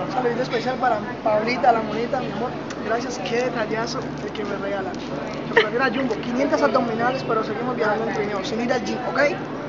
Un saludito especial para Paulita, la monita, mi amor. Gracias, qué detallazo el que me regala. Chocolate Jumbo, 500 abdominales, pero seguimos viajando en trineo, sin ir al gym, ¿ok?